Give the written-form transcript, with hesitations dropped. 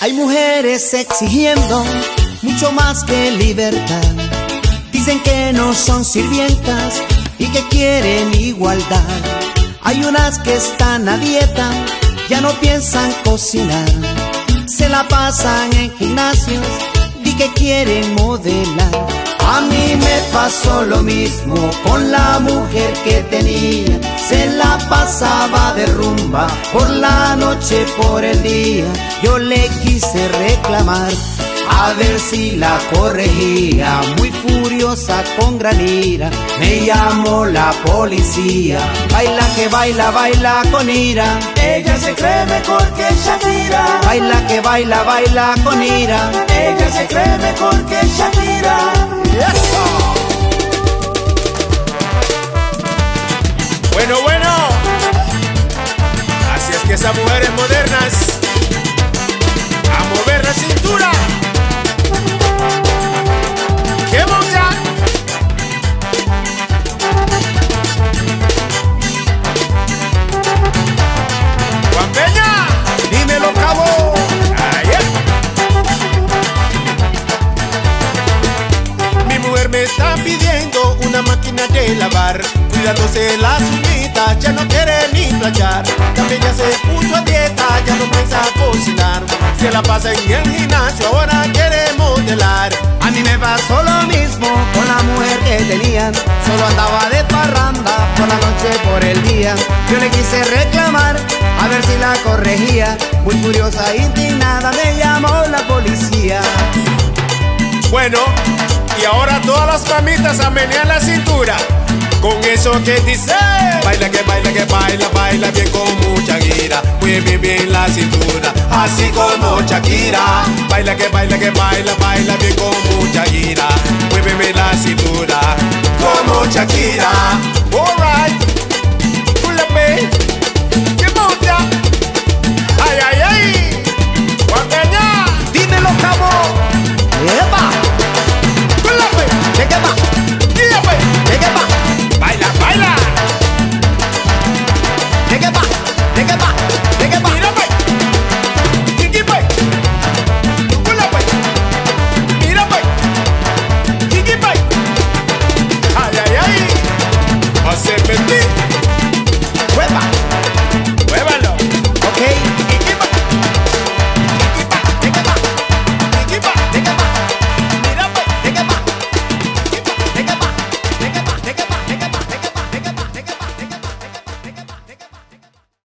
Hay mujeres exigiendo mucho más que libertad. Dicen que no son sirvientas y que quieren igualdad. Hay unas que están a dieta, ya no piensan cocinar. Se la pasan en gimnasios y que quieren modelar. A mí me pasó lo mismo con la mujer que tenía. Se la pasaba de rumba por la noche, por el día. Yo le quise reclamar, a ver si la corregía. Muy furiosa con gran ira, me llamó la policía. Baila que baila, baila con ira. Ella se cree mejor que Shakira. Baila que baila, baila con ira. Ella se cree mejor que Shakira. ¡Eso! Bueno, bueno. Así es que esas mujeres modernas, a mover la cintura. ¡Qué monja! Juan Peña, dímelo, cabo. Mi mujer me está pidiendo una máquina de lavar, cuidándose las uñitas, ya no quiere ni planchar. También ya se puso a dieta, ya no piensa cocinar. Se la pasa en el gimnasio, ahora quiere modelar. A mí me pasó lo mismo con la mujer que tenía. Solo andaba de parranda por la noche, por el día. Yo le quise reclamar, a ver si la corregía. Muy furiosa e indignada me llamó la policía. Bueno, y ahora todas las mamitas a menear la cintura. Con eso que dice, baila que baila que baila, baila bien con mucha gira. Mueve bien la cintura, así como Shakira. Baila que baila que baila, baila bien con mucha gira. Mueve bien la cintura, como Shakira. Alright.